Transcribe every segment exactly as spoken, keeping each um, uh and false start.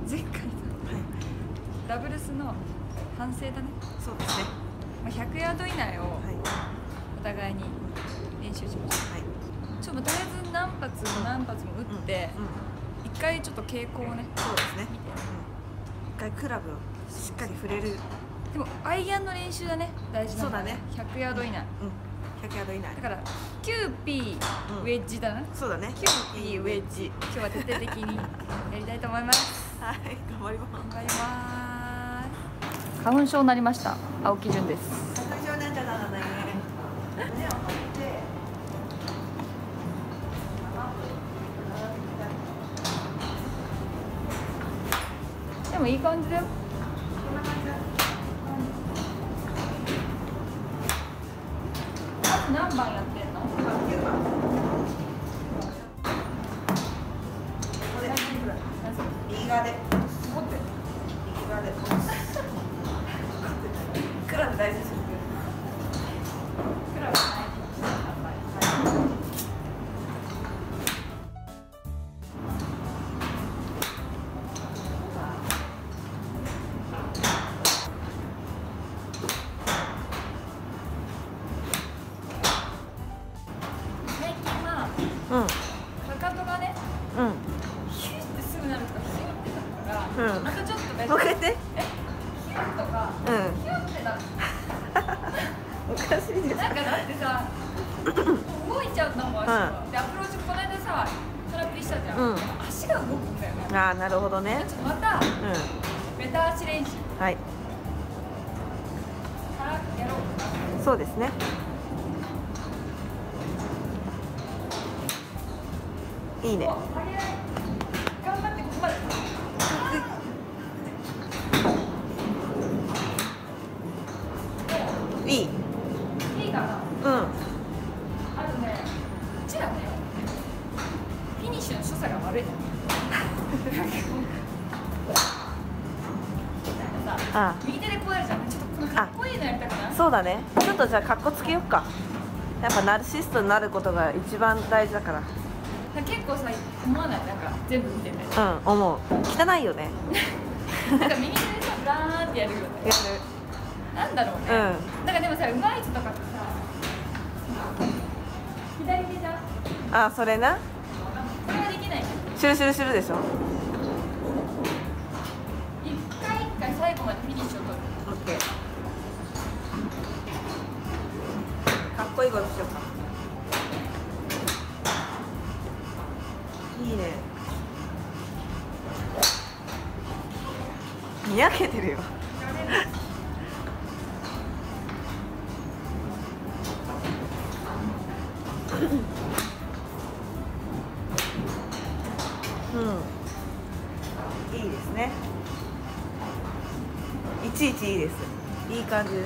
前回のダブルスの反省だね。 そうですね。 まあひゃくヤード以内をお互いに練習しました。はい。ちょっととりあえず何発も何発も打って一回ちょっと傾向をね。 そうですね。見て。一回クラブをしっかり触れる。 でもアイアンの練習だね。大事なのは。そうだね。ひゃくヤード以内。 うん。ひゃくヤード以内。 だから キューピー ウェッジだな。そうだね。キューピー ウェッジ。今日は徹底的にやりたいと思います。はい、頑張ります。頑張ります。花粉症になりました。青木純です。花粉症になっちゃったんだね。でもいい感じだよ。何番やってんの？きゅうばん。右側で。持って。右側で。クラブ大事ですよ。クラブ大事。うん、かかとがね、うん、ヒュッてすぐなるとかヒュッてなるから、うん、またちょっと別にもう一回やってえ、ヒュッとか、うん、ヒュッてなるおかしいですなんかだってさ動いちゃうのも足が、うん、でアプローチこの間さトラップしたじゃん、うん、足が動くんだよね。ああ、なるほどね。ちょっとまた、うん、ベタ足練習はいからやろう。そうですね。いいね。頑張ってここまで。いい。いいかな。うん。あとね、うちらね、フィニッシュの所作が悪い。ああ。右手でこうやるじゃん。ちょっとこのかっこいいのやりたくない？そうだね。ちょっとじゃあ格好つけようか。やっぱナルシストになることが一番大事だから。結構さ、思わない？なんか全部見てて。うん、思う。汚いよね。なんか右手でさ、ブラーンってやるよね。やる。なんだろうね。うん。なんかでもさ、うまい人とかってさ、左手じゃん。あ、それな。これはできない。シュルシュルシュルでしょ。一回一回最後までフィニッシュを取る。オッケー。かっこいいことしようか。いいね。にやけてるよ。うん。いいですね。いちいちいいです。いい感じです。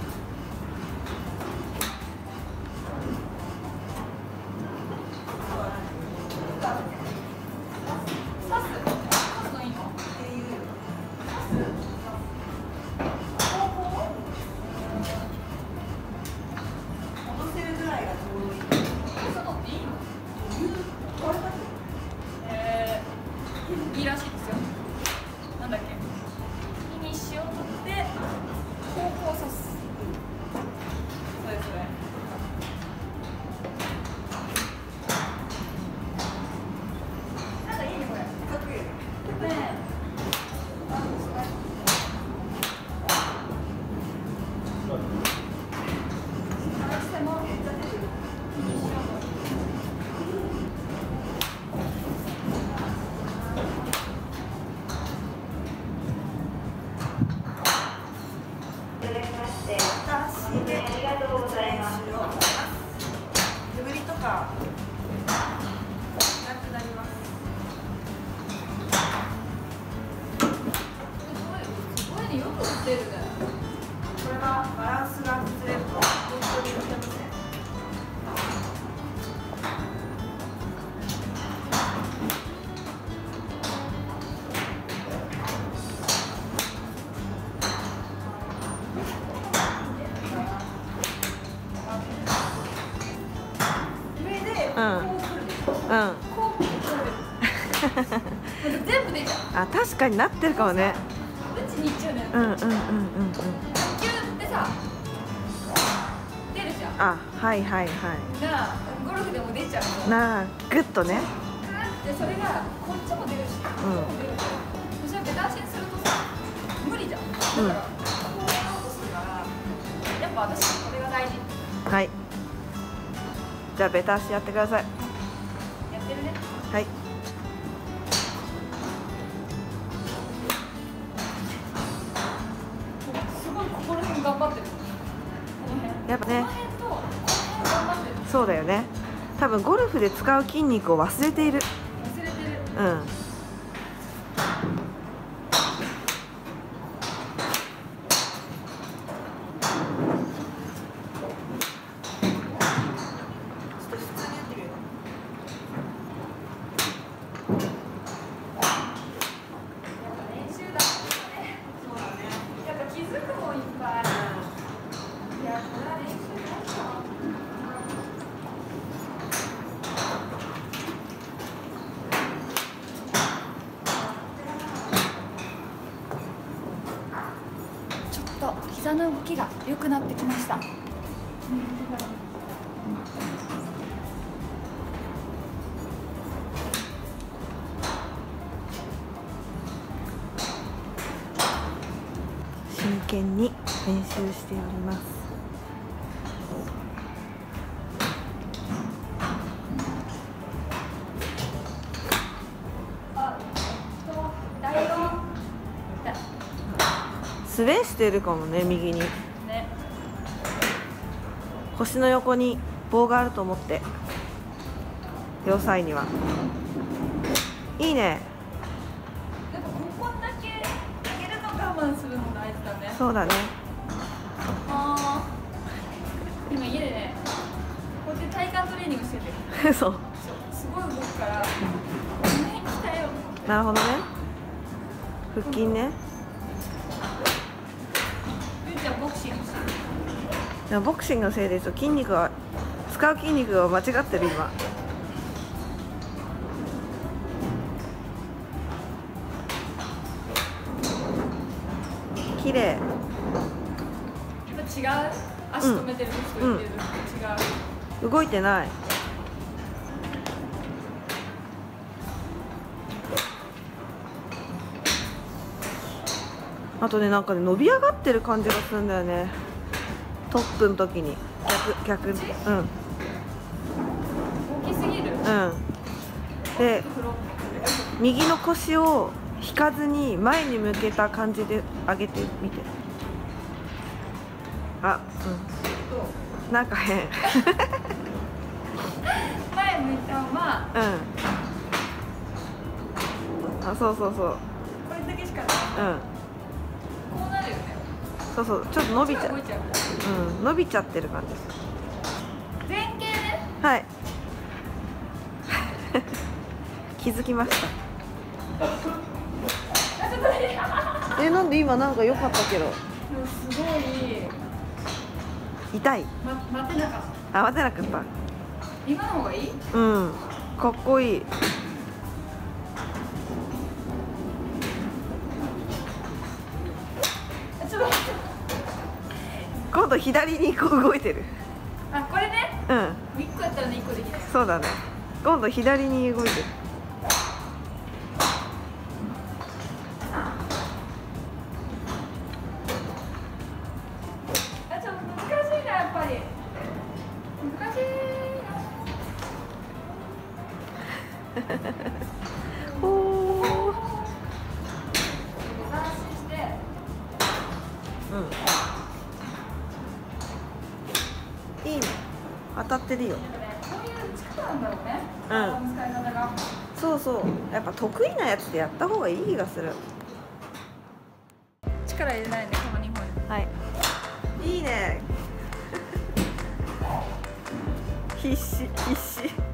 いいらしいですよ。なんだっけ。フィニッシュを取って方向を刺す。そうですね。なんかいいねこれ。かっこいいね。ねえ。ありがとうございます。手振りとかなくなります。すごいね、よく打ってるね。これはバランスが崩れると本当に打てません。うん。うん。全部でいいじゃん。 あ、確かになってるかもね。 打ちに行っちゃうね。 うんうんうんうんうん。 球ってさ出るじゃん。 あ、はいはいはい。 なあ、ゴルフでも出ちゃう。 なあ、グッとね。 で、それがこっちも出るし、こっちも出るし、そしたらベタ足にするとさ、無理じゃん。だから、こうやろうとするから、やっぱ私これが大事。 はい。じゃあベタ足やってください。 やってるね。 はい。 すごいここら辺頑張ってる。この辺。 やっぱね。 この辺とこの辺頑張ってる。 そうだよね。多分ゴルフで使う筋肉を忘れている。 忘れてる。 うん。 膝の動きが良くなってきました。 真剣に練習しております。スレーしてるかもね、右に、ね、腰の横に棒があると思って、両サイにはいいね。 でもここだけ上げるの我慢するの大事だね。 そうだね。 あー、今家でね、こうやって体幹トレーニングしててそう、 すごい動くからこの辺鍛えよう。 なるほどね。腹筋ね。 ボクシングしてる。 いや、ボクシングのせいで筋肉が使う筋肉が間違ってる今。綺麗。 やっぱ違う。足止めてる時と言ってる時と違う、 うん、動いてない。あとね、なんかね、伸び上がってる感じがするんだよね。トップの時に逆逆うん大きすぎる。 うんで、右の腰を引かずに前に向けた感じで上げてみて。あ、うん、なんか変前向いたまま。 うん、あ、そうそうそう、 これだけしかない。 うん、 こうなるよね。 そうそう、ちょっと伸びちゃう。 動いちゃう。 うん、伸びちゃってる感じです。 前傾ね。 はい。気づきました。え、なんで今なんか良かったけど。 すごい。 痛い。 ま、待てなかった。 あ、待てなかった。 今の方がいい？ うん、かっこいい。今度左にこう動いてる。 あ、これね。 うん。 一個やったらね、一個できない。 そうだね。今度左に動いてる。 あ、ちょっと難しいな、やっぱり。難しいな。 おー。 安心して。 うん。いいね。当たってるよ。 こういう力なんだろうね。 うん。 使い方が。 そうそう。やっぱ得意なやつでやった方がいい気がする。 力入れないね、このにほん。 はい。いいね。必死必死。